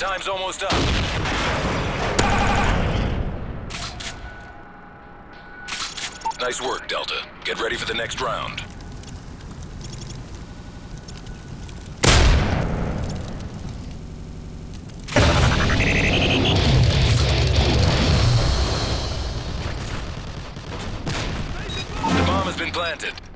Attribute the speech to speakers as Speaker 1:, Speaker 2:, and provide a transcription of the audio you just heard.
Speaker 1: Time's almost up. Nice work, Delta. Get ready for the next round. The bomb has been planted.